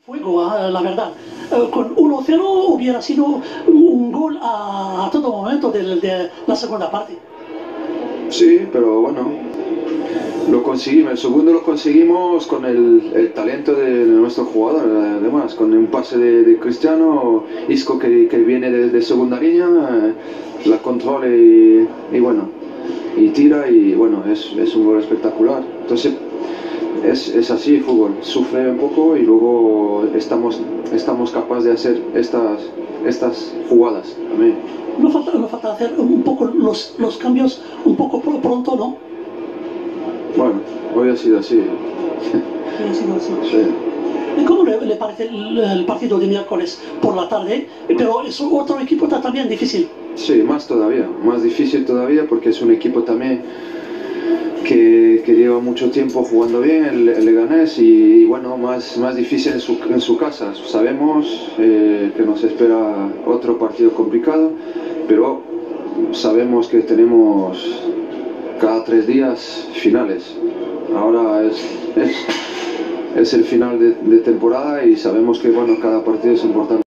Fuego, la verdad. Con 1-0 hubiera sido un gol a todo momento de la segunda parte. Sí, pero bueno, lo conseguimos. El segundo lo conseguimos con el talento de nuestro jugador, además, con un pase de Cristiano, Isco que viene de segunda línea, la controla y bueno, y tira y bueno, es un gol espectacular. Entonces, es así el fútbol, sufre un poco y luego estamos capaces de hacer estas jugadas también. No falta hacer un poco los cambios un poco pronto, ¿no? Bueno, hoy ha sido así. Ha sido así. Sí. ¿Y cómo le parece el partido de miércoles por la tarde? Pero es otro equipo también difícil. Sí, más todavía, más difícil todavía porque es un equipo también que lleva mucho tiempo jugando bien, el Leganés, y bueno, más difícil en su casa. Sabemos que nos espera otro partido complicado, pero sabemos que tenemos cada 3 días finales. Ahora es el final de temporada y sabemos que bueno, cada partido es importante.